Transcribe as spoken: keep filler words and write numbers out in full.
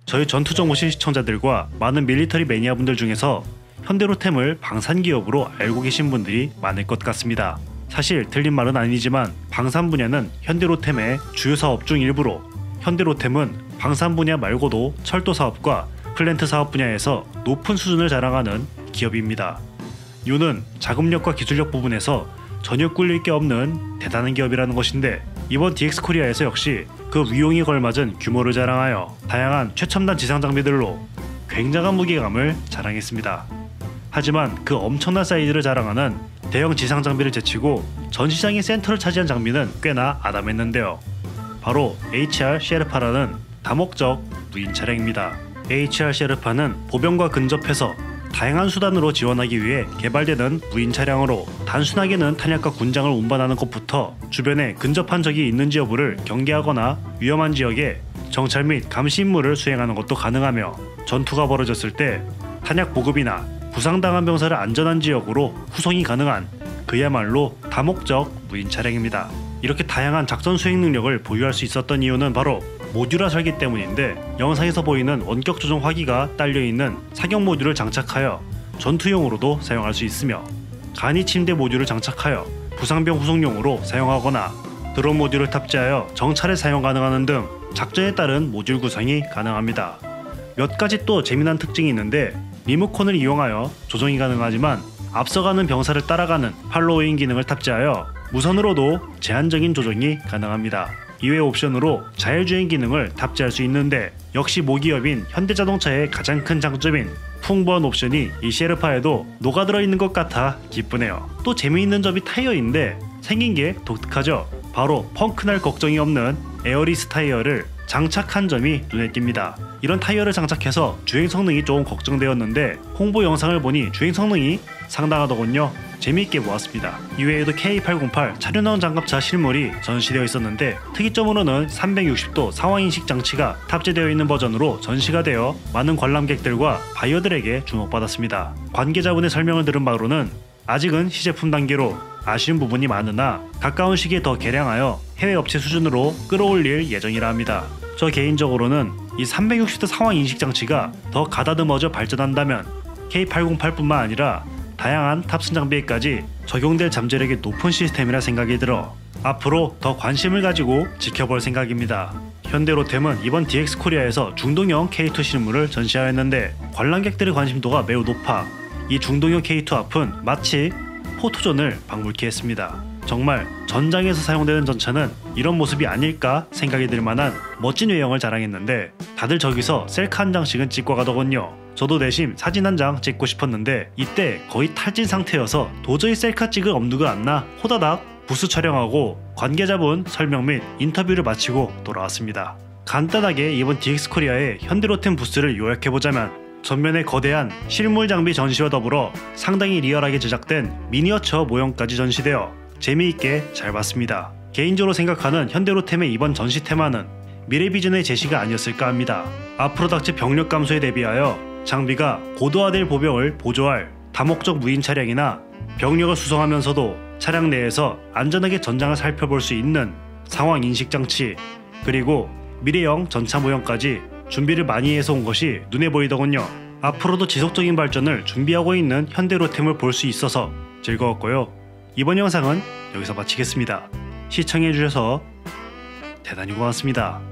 저희 전투정보실 시청자들과 많은 밀리터리 매니아분들 중에서 현대로템을 방산기업으로 알고 계신 분들이 많을 것 같습니다. 사실 틀린 말은 아니지만 방산 분야는 현대로템의 주요 사업 중 일부로 현대로템은 방산 분야 말고도 철도 사업과 플랜트 사업 분야에서 높은 수준을 자랑하는 기업입니다. 이유는 자금력과 기술력 부분에서 전혀 꿀릴 게 없는 대단한 기업이라는 것인데, 이번 디엑스코리아에서 역시 그 위용이 걸맞은 규모를 자랑하여 다양한 최첨단 지상 장비들로 굉장한 무게감을 자랑했습니다. 하지만 그 엄청난 사이즈를 자랑하는 대형 지상 장비를 제치고 전 시장의 센터를 차지한 장비는 꽤나 아담했는데요. 바로 에이치알 셰르파라는 다목적 무인 차량입니다. 에이치알 셰르파는 보병과 근접해서 다양한 수단으로 지원하기 위해 개발되는 무인 차량으로 단순하게는 탄약과 군장을 운반하는 것부터 주변에 근접한 적이 있는지 여부를 경계하거나 위험한 지역에 정찰 및 감시 임무를 수행하는 것도 가능하며, 전투가 벌어졌을 때 탄약 보급이나 부상당한 병사를 안전한 지역으로 후송이 가능한 그야말로 다목적 무인 차량입니다. 이렇게 다양한 작전 수행 능력을 보유할 수 있었던 이유는 바로 모듈화 설계 때문인데, 영상에서 보이는 원격 조종 화기가 딸려있는 사격 모듈을 장착하여 전투용으로도 사용할 수 있으며, 간이 침대 모듈을 장착하여 부상병 후송용으로 사용하거나 드론 모듈을 탑재하여 정찰에 사용 가능하는 등 작전에 따른 모듈 구성이 가능합니다. 몇 가지 또 재미난 특징이 있는데, 리모컨을 이용하여 조정이 가능하지만 앞서가는 병사를 따라가는 팔로잉 기능을 탑재하여 무선으로도 제한적인 조정이 가능합니다. 이외 옵션으로 자율주행 기능을 탑재할 수 있는데, 역시 모기업인 현대자동차의 가장 큰 장점인 풍부한 옵션이 이 셰르파에도 녹아들어 있는 것 같아 기쁘네요. 또 재미있는 점이 타이어인데 생긴 게 독특하죠. 바로 펑크날 걱정이 없는 에어리스 타이어를 장착한 점이 눈에 띕니다. 이런 타이어를 장착해서 주행 성능이 조금 걱정되었는데 홍보 영상을 보니 주행 성능이 상당하더군요. 재미있게 보았습니다. 이외에도 케이 팔공팔 차륜형 장갑차 실물이 전시되어 있었는데, 특이점으로는 삼백육십 도 상황인식 장치가 탑재되어 있는 버전으로 전시가 되어 많은 관람객들과 바이어들에게 주목받았습니다. 관계자분의 설명을 들은 바로는 아직은 시제품 단계로 아쉬운 부분이 많으나 가까운 시기에 더 개량하여 해외 업체 수준으로 끌어올릴 예정이라 합니다. 저 개인적으로는 이 삼백육십 도 상황인식 장치가 더 가다듬어져 발전한다면 케이 팔공팔뿐만 아니라 다양한 탑승 장비에까지 적용될 잠재력이 높은 시스템이라 생각이 들어 앞으로 더 관심을 가지고 지켜볼 생각입니다. 현대로템은 이번 디엑스코리아에서 중동형 케이 투 실물을 전시하였는데, 관람객들의 관심도가 매우 높아 이 중동형 케이 투 앞은 마치 포토존을 방불케 했습니다. 정말 전장에서 사용되는 전차는 이런 모습이 아닐까 생각이 들 만한 멋진 외형을 자랑했는데, 다들 저기서 셀카 한 장씩은 찍고 가더군요. 저도 내심 사진 한 장 찍고 싶었는데 이때 거의 탈진 상태여서 도저히 셀카 찍을 엄두가 안 나 호다닥 부스 촬영하고 관계자분 설명 및 인터뷰를 마치고 돌아왔습니다. 간단하게 이번 디엑스코리아의 현대로템 부스를 요약해보자면, 전면에 거대한 실물 장비 전시와 더불어 상당히 리얼하게 제작된 미니어처 모형까지 전시되어 재미있게 잘 봤습니다. 개인적으로 생각하는 현대로템의 이번 전시 테마는 미래 비전의 제시가 아니었을까 합니다. 앞으로 닥칠 병력 감소에 대비하여 장비가 고도화될 보병을 보조할 다목적 무인 차량이나 병력을 수송하면서도 차량 내에서 안전하게 전장을 살펴볼 수 있는 상황 인식 장치, 그리고 미래형 전차 모형까지 준비를 많이 해서 온 것이 눈에 보이더군요. 앞으로도 지속적인 발전을 준비하고 있는 현대로템을 볼 수 있어서 즐거웠고요. 이번 영상은 여기서 마치겠습니다. 시청해주셔서 대단히 고맙습니다.